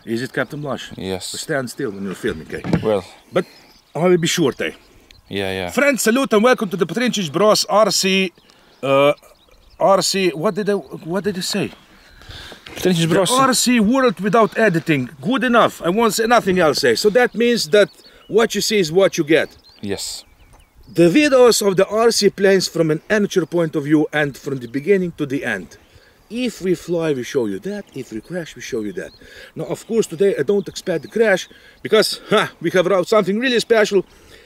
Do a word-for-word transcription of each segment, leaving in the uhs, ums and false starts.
Is it, Captain Blush? Yes. Stand still when you're filming, okay? Well. But I will be short, eh? Yeah, yeah. Friends, salute and welcome to the Patrinčić Bros R C. Uh, R C. What did I? What did I say? Patrinčić Bros. The R C world without editing. Good enough. I won't say nothing else. Eh? So that means that what you see is what you get. Yes. The videos of the R C planes from an amateur point of view and from the beginning to the end. If we fly, we show you that. If we crash, we show you that. Now, of course, today I don't expect the crash because ha, we have something really special.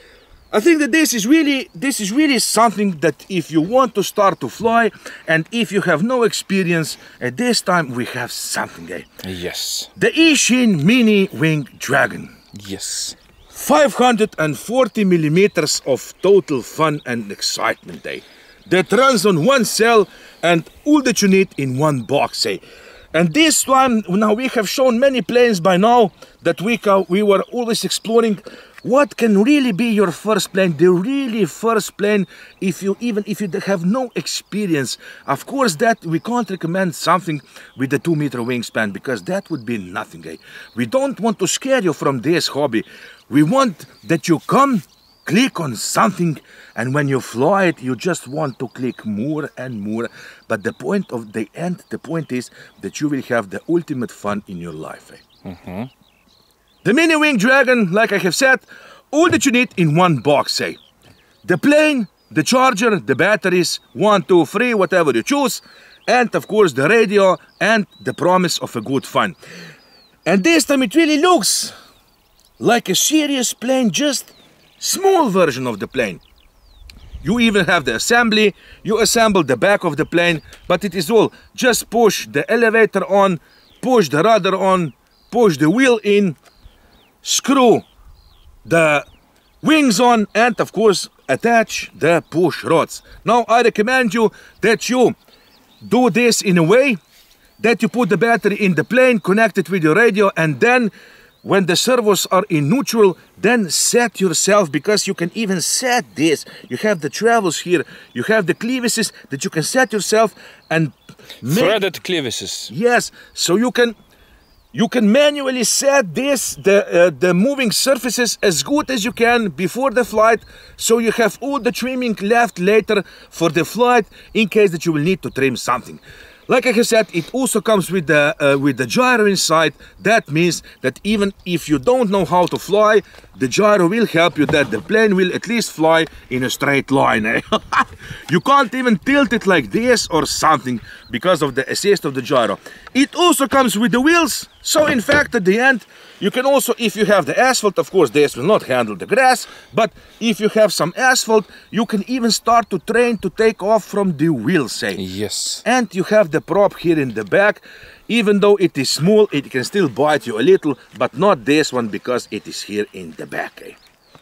I think that this is really, this is really something that if you want to start to fly and if you have no experience, at this time we have something, eh? Yes. The Eachine Mini Wing Dragon. Yes. five hundred forty millimeters of total fun and excitement, eh? That runs on one cell and all that you need in one box, eh? And this one, now we have shown many planes by now that we, we were always exploring what can really be your first plane, the really first plane, if you even if you have no experience. Of course, that we can't recommend something with the two meter wingspan because that would be nothing, eh? We don't want to scare you from this hobby. We want that you come, click on something, and when you fly it, you just want to click more and more. But the point of the end, the point is that you will have the ultimate fun in your life, eh? Mm-hmm. The Mini Wing Dragon, like I have said, all that you need in one box, say. The plane, the charger, the batteries, one, two, three, whatever you choose, and of course the radio and the promise of a good fun. And this time it really looks like a serious plane, just small version of the plane. You even have the assembly, you assemble the back of the plane, but it is all just push the elevator on, push the rudder on, push the wheel in, screw the wings on, and of course attach the push rods. Now I recommend you that you do this in a way that you put the battery in the plane, connect it with your radio, and then when the servos are in neutral, then set yourself, because you can even set this. You have the travels here, you have the clevises that you can set yourself and make... Threaded clevises. Yes, so you can You can manually set this, the, uh, the moving surfaces as good as you can before the flight, so you have all the trimming left later for the flight in case that you will need to trim something. Like I have said, it also comes with the, uh, with the gyro inside. That means that even if you don't know how to fly, the gyro will help you, that the plane will at least fly in a straight line. Eh? You can't even tilt it like this or something because of the assist of the gyro. It also comes with the wheels. So in fact, at the end, you can also, if you have the asphalt, of course, this will not handle the grass, but if you have some asphalt, you can even start to train to take off from the wheels, say. Yes. And you have the prop here in the back. Even though it is small, it can still bite you a little, but not this one because it is here in the back. Eh?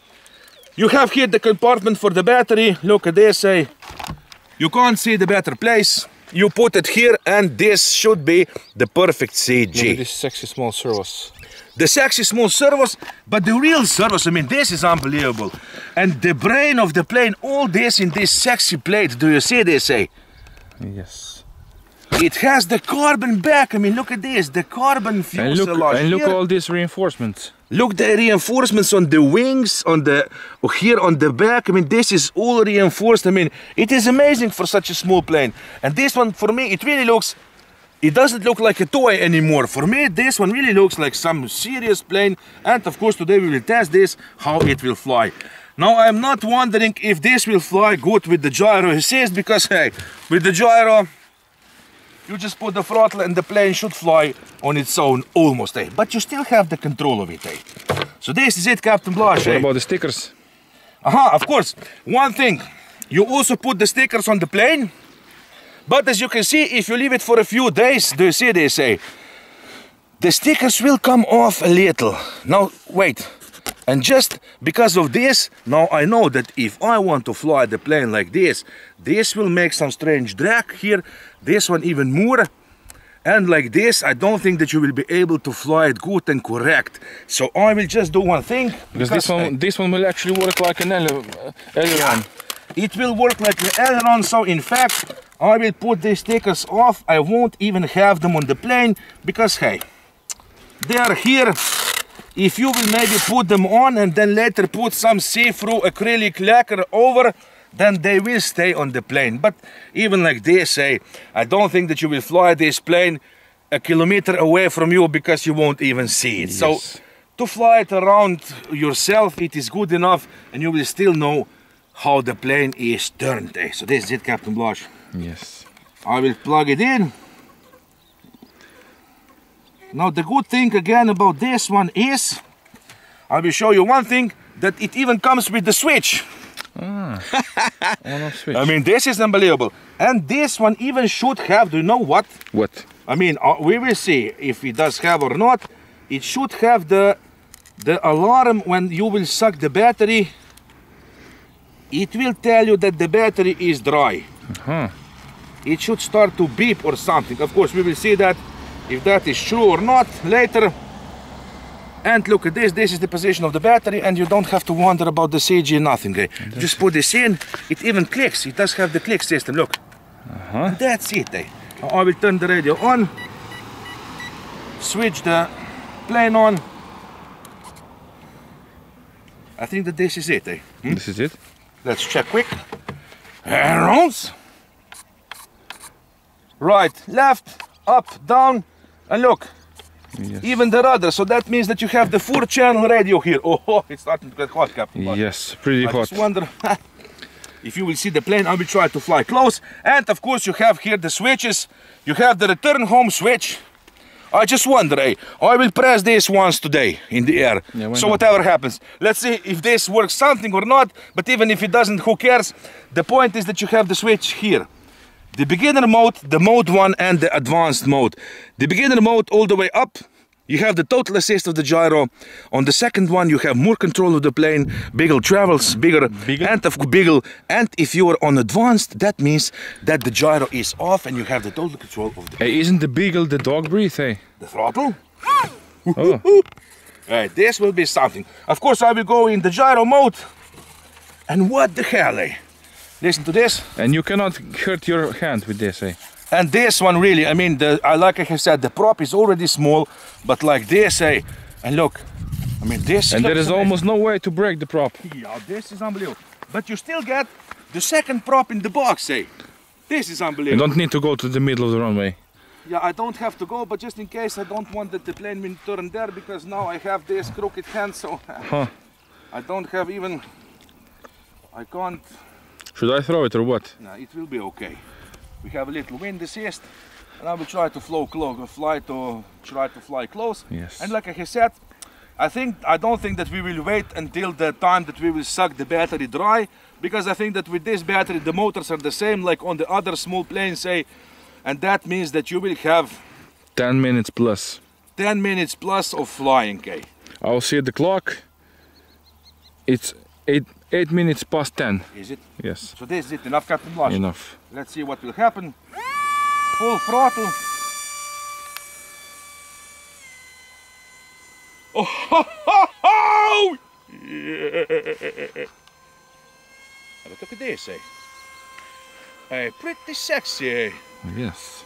You have here the compartment for the battery. Look at this. Eh? You can't see the better place. You put it here and this should be the perfect C G. Look at these sexy small servos. The sexy small servos, but the real servos, I mean, this is unbelievable. And the brain of the plane, all this in this sexy plate. Do you see this, eh? Yes. It has the carbon back. I mean, look at this, the carbon fuselage. And look, and look here. all these reinforcements. Look, the reinforcements on the wings, on the here on the back. I mean, this is all reinforced. I mean, it is amazing for such a small plane. And this one, for me, it really looks, it doesn't look like a toy anymore. For me, this one really looks like some serious plane. And of course, today we will test this, how it will fly. Now, I'm not wondering if this will fly good with the gyro assist, because hey, with the gyro, you just put the throttle and the plane should fly on its own almost, eh? But you still have the control of it, eh? So this is it, Captain Blush, What eh? about the stickers? Aha, of course. One thing, you also put the stickers on the plane, but as you can see, if you leave it for a few days, do you see this, eh? The stickers will come off a little. Now, wait. And just because of this, now I know that if I want to fly the plane like this, this will make some strange drag here, this one even more. And like this, I don't think that you will be able to fly it good and correct. So I will just do one thing. Because, because this one, I, this one will actually work like an aileron. Yeah, it will work like an aileron. So in fact, I will put these stickers off. I won't even have them on the plane because hey, they are here. If you will maybe put them on and then later put some see-through acrylic lacquer over, then they will stay on the plane. But even like they say, I don't think that you will fly this plane a kilometer away from you because you won't even see it. Yes. So to fly it around yourself, it is good enough, and you will still know how the plane is turned. Eh? So this is it, Captain Blaž. Yes. I will plug it in. Now the good thing again about this one is, I will show you one thing, that it even comes with the switch. Ah, on-off switch. I mean, this is unbelievable. And this one even should have, do you know what? What? I mean, uh, we will see if it does have or not. It should have the, the alarm when you will suck the battery. It will tell you that the battery is dry. Uh-huh. It should start to beep or something. Of course, we will see that, if that is true or not later. And look at this, this is the position of the battery, and you don't have to wonder about the C G, nothing. Eh? Just put this in, it even clicks, it does have the click system, look. Uh-huh. And that's it. Eh? I will turn the radio on, switch the plane on. I think that this is it. Eh? Hmm? This is it? Let's check quick. Arrows. Right, left, up, down, and look. Yes. Even the rudder, so that means that you have the four channel radio here. Oh, it's starting to get hot, Captain. Yes, pretty I hot. just wonder if you will see the plane. I will try to fly close. And of course you have here the switches. You have the return home switch. I just wonder, eh, I will press this once today in the air. Yeah, why so not? whatever happens. Let's see if this works something or not. But even if it doesn't, who cares? The point is that you have the switch here. The beginner mode, the mode one, and the advanced mode. The beginner mode all the way up, you have the total assist of the gyro. On the second one, you have more control of the plane, bigger travels, bigger, Bigger? and of bigger. And if you are on advanced, that means that the gyro is off and you have the total control of the, Hey, isn't the beagle the dog breed, eh? the throttle. Oh. Right, this will be something. Of course, I will go in the gyro mode. And what the hell, eh? Listen to this. And you cannot hurt your hand with this, eh? And this one really, I mean, the, I like I have said, the prop is already small, but like this, eh? And look, I mean, this. And there looks is amazing. almost no way to break the prop. Yeah, this is unbelievable. But you still get the second prop in the box, eh? This is You unbelievable. don't need to go to the middle of the runway. Yeah, I don't have to go, but just in case I don't want that the plane will turn there, because now I have this crooked hand, so Huh. I don't have even, I can't, Should I throw it or what? no, it will be okay. We have a little wind assist, and I will try to flow close, fly to, try to fly close. Yes. And like I said, I think, I don't think that we will wait until the time that we will suck the battery dry, because I think that with this battery, the motors are the same like on the other small planes, say, and that means that you will have ten minutes plus. ten minutes plus of flying, okay? I'll see the clock. It's eight, eight minutes past ten. Is it? Yes, So this is it, enough, Captain Blaž. enough. Let's see what will happen. Full throttle. Oh, ho, ho, ho! Yeah. But look at this, eh? Hey, pretty sexy, eh? Yes.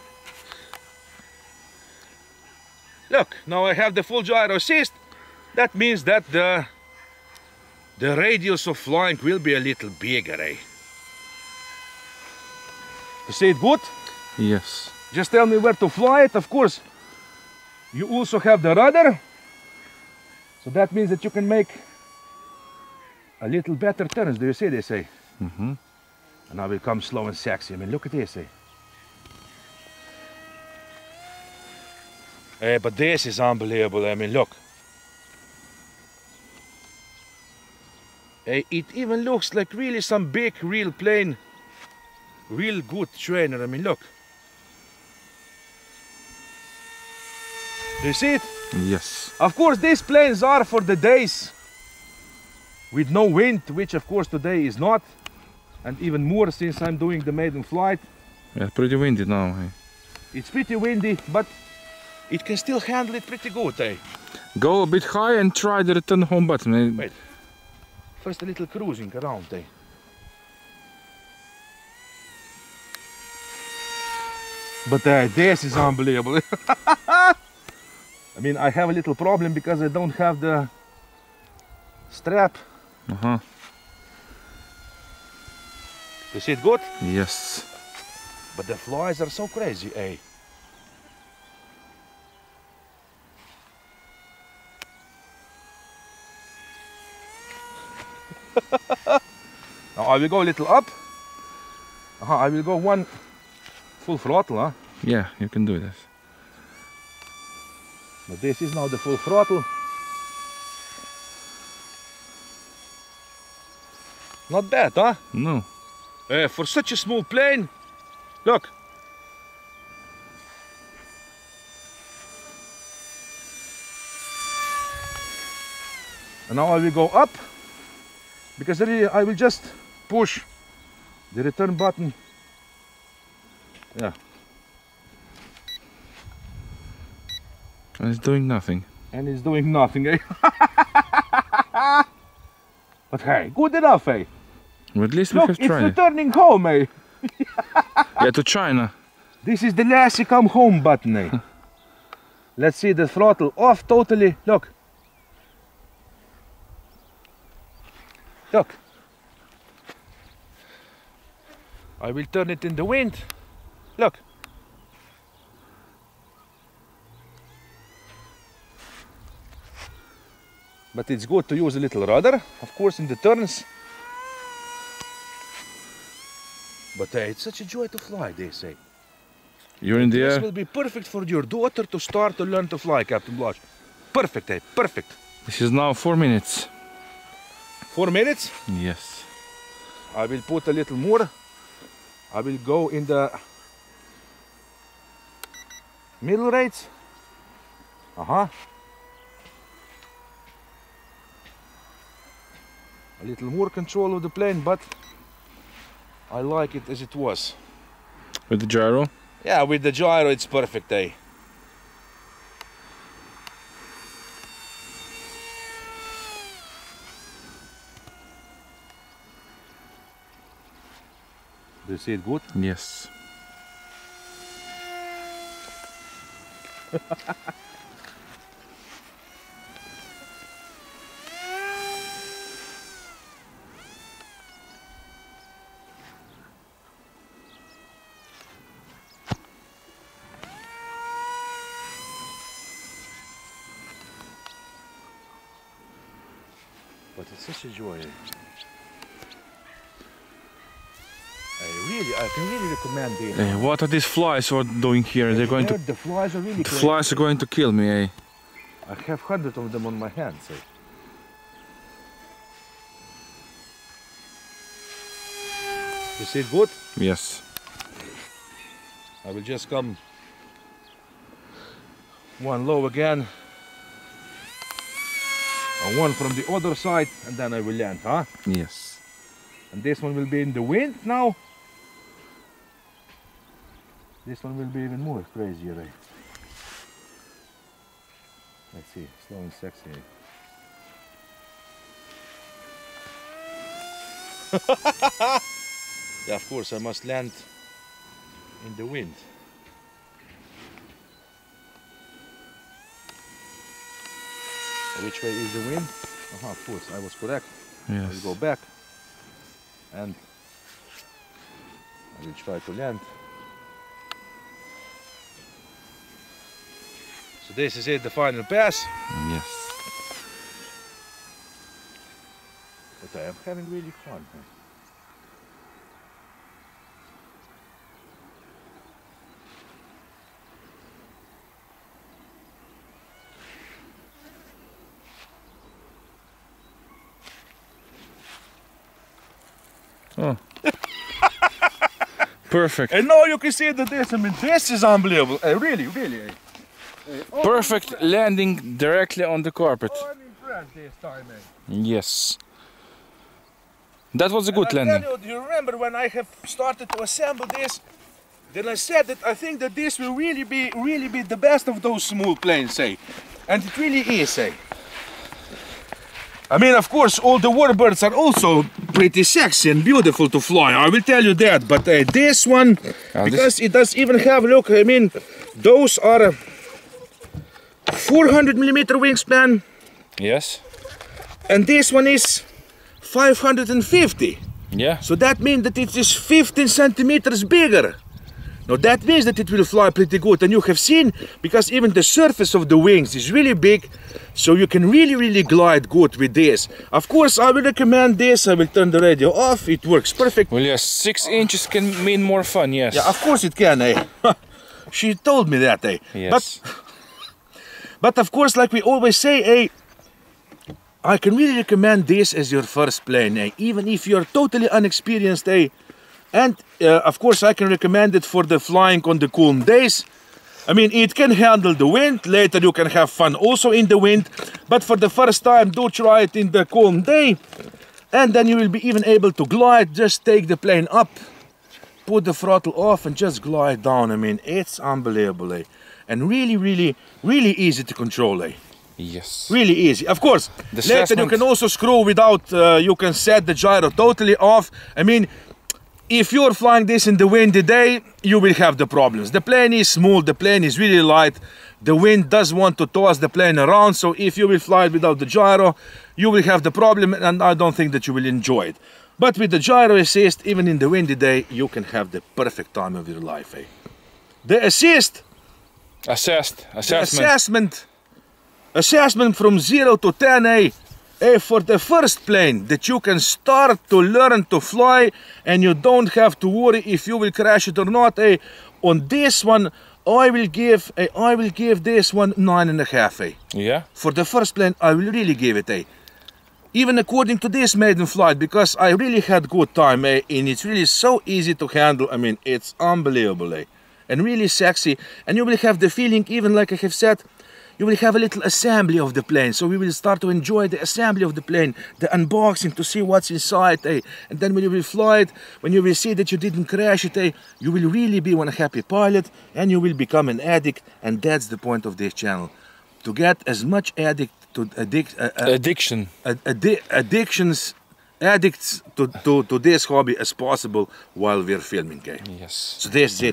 Look, now I have the full gyro assist. That means that the the radius of flying will be a little bigger, eh? You see it good? Yes. Just tell me where to fly it, of course. You also have the rudder. So that means that you can make a little better turns. Do you see this, eh? Mm-hmm. And I will come slow and sexy. I mean, look at this, eh? Hey, but this is unbelievable. I mean, look. Hey, it even looks like really some big, real plane. Real good trainer. I mean, look. Do you see it? Yes. Of course, these planes are for the days with no wind, which of course today is not. And even more since I'm doing the maiden flight. Yeah, pretty windy now, eh? It's pretty windy, but it can still handle it pretty good, eh? Go a bit high and try the return home button. eh? Wait. First a little cruising around, eh? But uh, this is unbelievable. I mean, I have a little problem because I don't have the strap. Uh-huh. You see it good? Yes. But the flies are so crazy, eh? Now I will go a little up. Uh-huh, I will go one full throttle, huh? Yeah, you can do this. But this is now the full throttle. Not bad, huh? No. Uh, for such a small plane, look. And now I will go up, because really I will just push the return button. Yeah. And it's doing nothing. And it's doing nothing, eh? But hey, good enough, eh? Well, at least we Look, have it's tried it. returning home, eh? Yeah, to China. This is the Lassie come home button, eh? Let's see the throttle off totally. Look. Look. I will turn it in the wind. Look. But it's good to use a little rudder, of course, in the turns. But uh, it's such a joy to fly, they say. You're in the This air. will be perfect for your daughter to start to learn to fly, Captain Blush. Perfect, eh? Perfect. This is now four minutes. Four minutes. Yes. I will put a little more. I will go in the middle rates. Uh-huh. A little more control of the plane, but I like it as it was. With the gyro. Yeah, with the gyro it's perfect, eh? Do you see it good? Yes. But it's such a joy. I really, I can really recommend this. Hey, what are these flies are doing here? They're going to. The flies are really The crazy. flies are going to kill me, eh? I have hundreds of them on my hands. Eh? You see it good? Yes. I will just come one low again. And one from the other side, and then I will land, huh? Yes. And this one will be in the wind now. This one will be even more crazier, eh? Let's see, slow and sexy. Yeah, of course, I must land in the wind. Which way is the wind? Uh-huh, of course, I was correct. I Yes. will go back and I will try to land. So this is it, the final pass. Yes. But I am having really fun. Huh? Oh. Perfect. And now you can see that this, I mean, this is unbelievable. Uh, really, really. Uh, uh, Perfect I'm landing directly on the carpet. impressed. I'm impressed this time, man. Yes. That was a good And I landing. tell you, do you remember when I have started to assemble this? Then I said that I think that this will really be, really be the best of those small planes, say. And it really is, say. I mean, of course, all the warbirds are also pretty sexy and beautiful to fly. I will tell you that. But uh, this one, Uh, because it does even have, look, I mean, those are uh, four hundred millimeter wingspan, Yes. and this one is five hundred fifty. Yeah. So that means that it is fifteen centimeters bigger. Now that means that it will fly pretty good, and you have seen, because even the surface of the wings is really big, so you can really really glide good with this. Of course I will recommend this. I will turn the radio off, it works perfect. Well, yes, six inches can mean more fun, yes. Yeah, of course it can, eh? She told me that, eh? Yes. But, but of course, like we always say, eh, I can really recommend this as your first plane, eh? Even if you're totally unexperienced, eh? And uh, of course I can recommend it for the flying on the cool days. I mean, it can handle the wind. Later you can have fun also in the wind. But for the first time, do try it in the cool day. And then you will be even able to glide. Just take the plane up, put the throttle off and just glide down. I mean, it's unbelievable, eh? And really, really, really easy to control, eh? Yes. Really easy. Of course, The later you assessment- can also screw without, uh, you can set the gyro totally off. I mean, if you're flying this in the windy day, you will have the problems. The plane is smooth, the plane is really light. The wind does want to toss the plane around, so if you will fly it without the gyro, you will have the problem, and I don't think that you will enjoy it. But with the gyro assist, even in the windy day, you can have the perfect time of your life, eh? The assist, Assessed. the Assessment. assessment, assessment from zero to ten, eh? Eh, for the first plane that you can start to learn to fly and you don't have to worry if you will crash it or not, eh? On this one, I will give, eh, I will give this one nine and a half, eh? Yeah. For the first plane, I will really give it, eh? Even according to this maiden flight, because I really had good time, eh? And it's really so easy to handle. I mean, it's unbelievable, eh? And really sexy. And you will have the feeling, even like I have said, you will have a little assembly of the plane. So we will start to enjoy the assembly of the plane, the unboxing to see what's inside, eh? And then when you will fly it, when you will see that you didn't crash it, eh? You will really be one happy pilot and you will become an addict. And that's the point of this channel. To get as much addict to addict, uh, uh, Addiction. ad- addi- addictions, addicts to, to, to this hobby as possible while we're filming, okay? Yes. So this is it.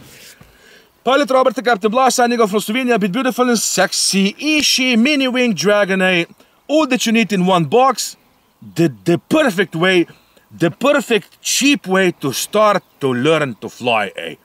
Pilot Robert, Captain Blas, signing off from Slovenia. Bit beautiful and sexy, Ishi Mini Wing Dragon, eh? All that you need in one box. The, the perfect way, the perfect cheap way to start to learn to fly, eh?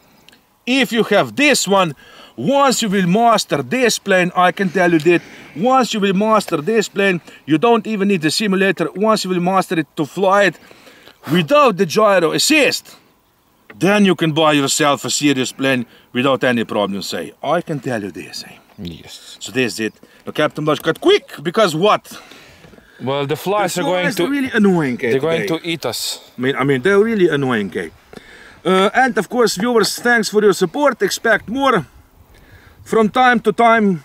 If you have this one, once you will master this plane, I can tell you that, once you will master this plane, you don't even need the simulator. Once you will master it to fly it without the gyro assist, then you can buy yourself a serious plane without any problem, say. I can tell you this, eh? Yes. So this is it. Now, Captain Blas, cut quick, because what? Well, the flies The are going flies to. are really annoying, eh, They're going today. to eat us. I mean, I mean, they're really annoying, eh? Uh, and of course, viewers, thanks for your support. Expect more. From time to time,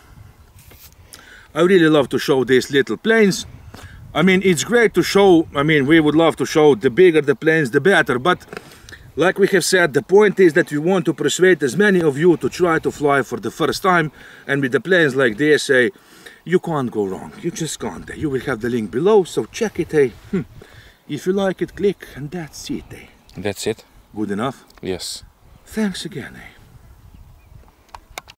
I really love to show these little planes. I mean, it's great to show. I mean, we would love to show the bigger the planes, the better. But like we have said, the point is that we want to persuade as many of you to try to fly for the first time. And with the planes like this, eh, you can't go wrong. You just can't. Eh? You will have the link below, so check it. Eh? Hmm. If you like it, click, and that's it. Eh? That's it. Good enough? Yes. Thanks again. Eh?